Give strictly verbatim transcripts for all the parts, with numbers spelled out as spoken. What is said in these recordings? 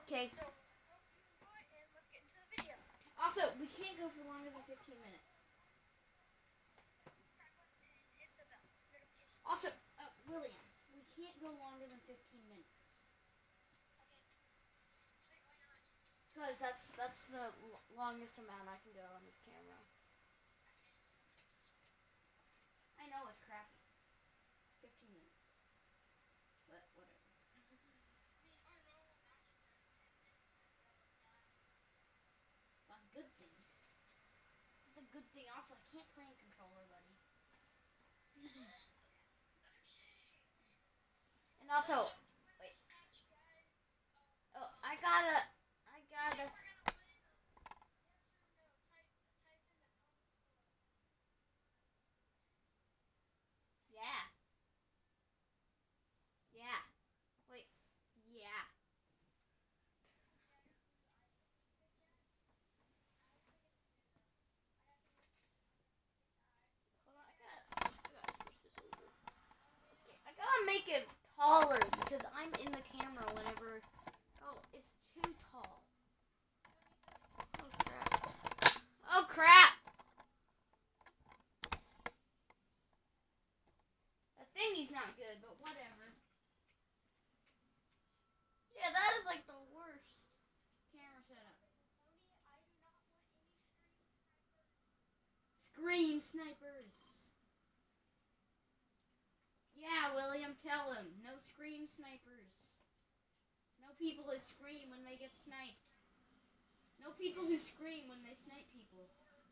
Okay. So, and let's get into the video. Also, we can't go for longer than fifteen minutes. Also, uh, William, we can't go longer than fifteen minutes. Because that's that's the l- longest amount I can go on this camera. I know it's crappy. fifteen minutes. But whatever. That's a good thing. It's a good thing. Also, I can't play in controller, buddy. And also, wait. Oh, I gotta, I gotta. Yeah. Yeah. Wait. Yeah. Hold on. I gotta, I gotta switch this over. Okay. I gotta make it taller because I'm in the camera whenever. Oh, it's too tall. Oh crap. Oh crap. The thingy's not good, but whatever. Yeah, that is like the worst camera setup. Scream snipers. Yeah, William, tell him. No scream snipers. No people who scream when they get sniped. No people who scream when they snipe people.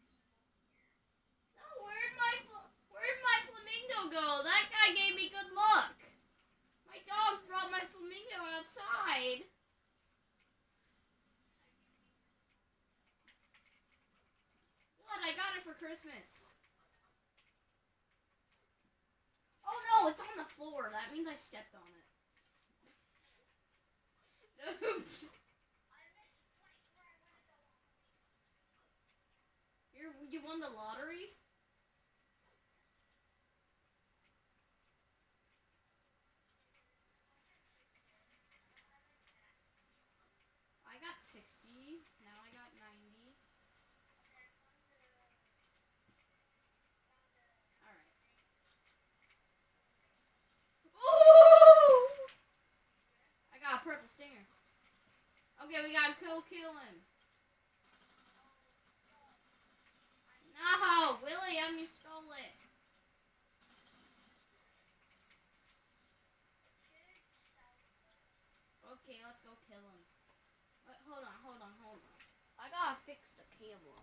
No, where'd my where'd my flamingo go? That guy gave me good luck. My dog brought my flamingo outside. What? I got it for Christmas. Oh no, it's on the floor. That means I stepped on it. Oops. You're, you won the lottery? I got sixty. Now I got ninety. Alright. Ooh! I got a purple stinger. Okay, we got kill killing. No, William, you stole it. Okay, let's go kill him. Wait, hold on, hold on, hold on. I gotta fix the camera.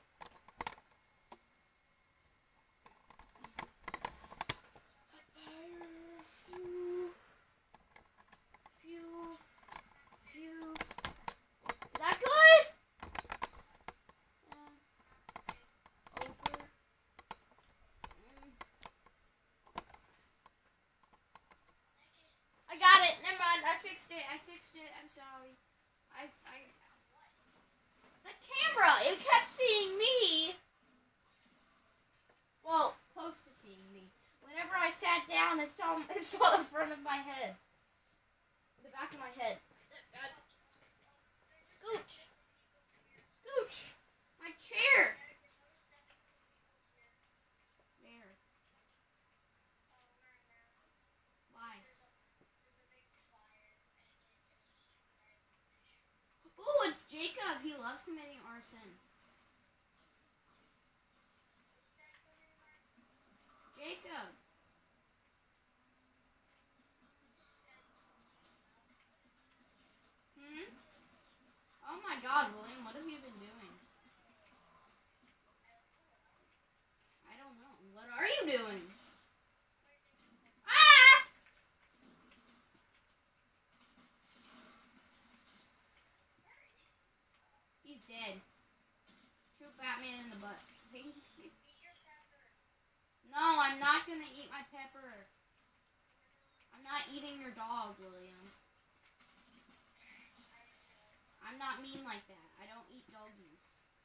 Phew. Phew. Is that good? Um, over. Mm. I got it. Never mind. I fixed it. I fixed it. I'm sorry. I, I. The camera. It kept seeing me. Well, close to seeing me. Whenever I sat down, it saw, it saw the front of my head. The back of my head. Scooch. Scooch. My chair. There. Why? Ooh, it's Jacob. He loves committing arson. Jacob. Hmm? Oh my god, William, what have you been doing? I don't know. What are you doing? Ah! He's dead. Shoot Batman in the butt. No, I'm not gonna eat my pepper. I'm not eating your dog, William. I'm not mean like that. I don't eat doggies.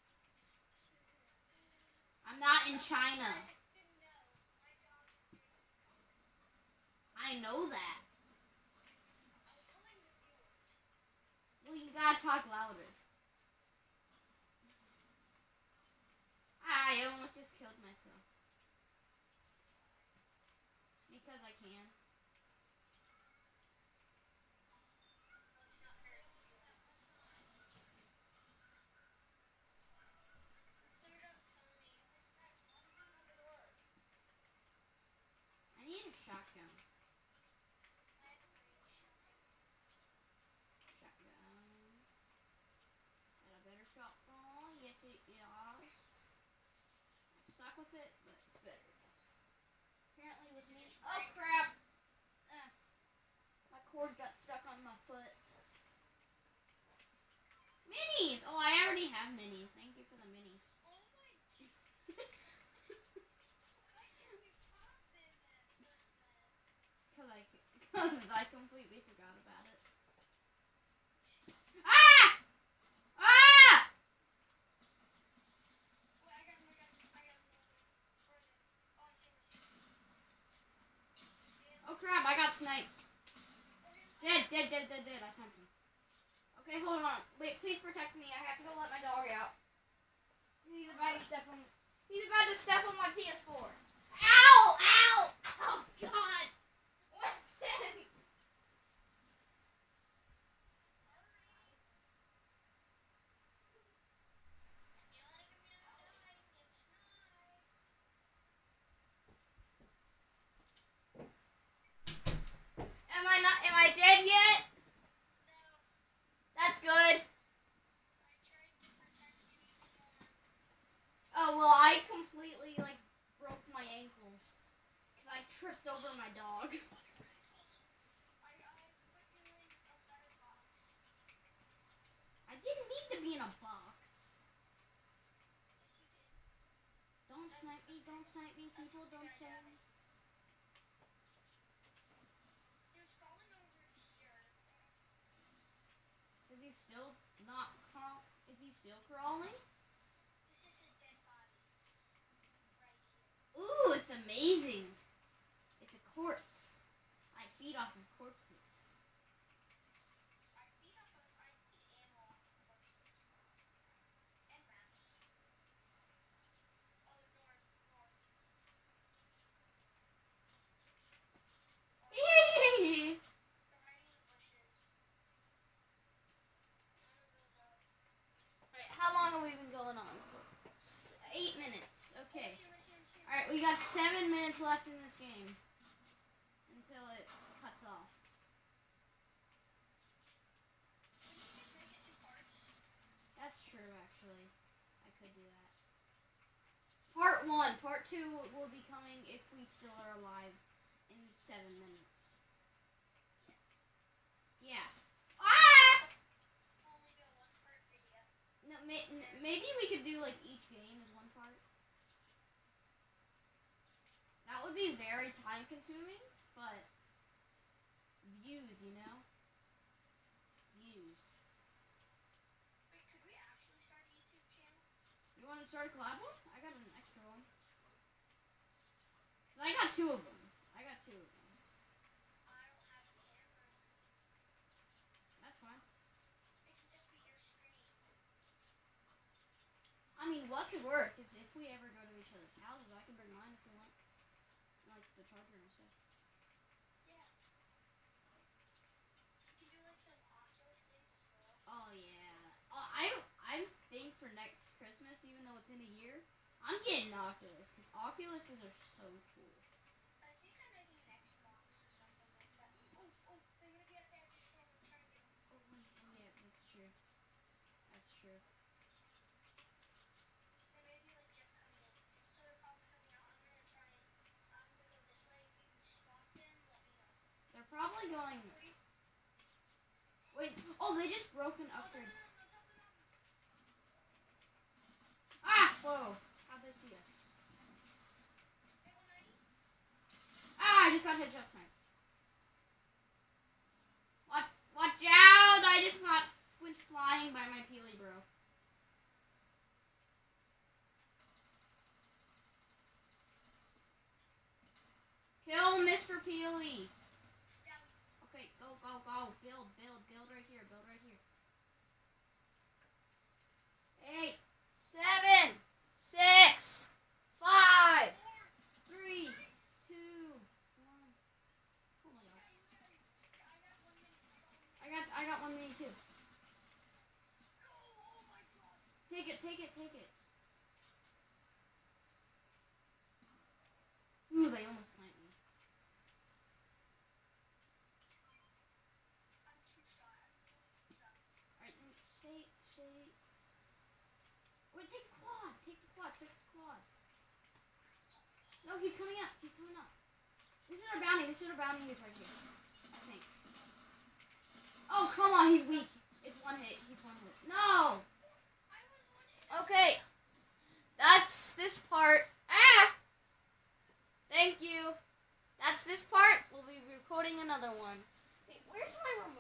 I'm not in China. I know that. Well, you got talk louder. I almost just killed myself. Because I can. I need a shotgun. Shotgun. Got a better shotgun. Yes, it is. I suck with it, but better. Apparently with me. Oh crap! Uh, my cord got stuck on my foot. Minis! Oh, I already have minis. Thank you for the mini. Cause I, cause I completely forgot about it. Ah! Ah! Oh crap! I got sniped. Dead, dead, dead, dead, dead. I sniped him. Okay, hold on. Wait, please protect me. I have to go let my dog out. He's about to step on. He's about to step on my P S four. Ow! Ow! Oh God! What's that? Am I not? Am I dead yet? That's good. Oh well, I completely like broke my ankles because I tripped over my dog. I didn't need to be in a box. Don't snipe me! Don't snipe me, people! Don't snipe me! Is he still not crawl? Is he still crawling? Ooh, it's amazing. It's a corpse. I feed off of corpses. Alright, how long have we been going on for? Eight minutes. Okay. Alright, we got seven minutes left in this game. Until it cuts off. That's true, actually. I could do that. Part one. Part two will be coming if we still are alive in seven minutes. Yeah. Ah! No, may, maybe we could do like each game as one part. That would be very time consuming, but views, you know? Views. Wait, could we actually start a YouTube channel? You want to start a collab one? I got an extra one. Cause I got two of them. I got two of them. I don't have a camera. That's fine. It can just be your screen. I mean, what could work is if we ever go to each other's houses, I can bring mine if you want. Like the charger and stuff. Yeah. We can do like some Oculus games as well. Oh yeah. Oh, I I think for next Christmas, even though it's in a year, I'm getting Oculus because Oculuses are so cool. I think I'm making an Xbox or something like that. Oh, oh, they're gonna be at the edge of storm. I'm trying to get them. Oh yeah, yeah, that's true. That's true. They may be like just coming in, so they're probably coming out. I'm gonna try and I'm gonna go this way. If you spot them, let me know. They're probably going. Wait. Oh, they just broke an upgrade. Ah! Whoa! How'd they see us? Ah! I just got headshot sniped. Watch, watch out! I just got went flying by my Peely bro. Kill Mister Peely. Okay, go, go, go. Build, build, build right here. Build right here. eight, seven, six, five, three, two, one. Oh my god. I got I got one mini too. Take it, take it, take it. Ooh, they almost sniped me. Alright, stay, stay. Wait, take the quad, take the quad, take the quad. No, he's coming up, he's coming up. This is our bounty, this is our bounty he's right here. I think. Oh, come on, he's weak. It's one hit, he's one hit. No! Okay. That's this part. Ah! Thank you. That's this part. We'll be recording another one. Wait, where's my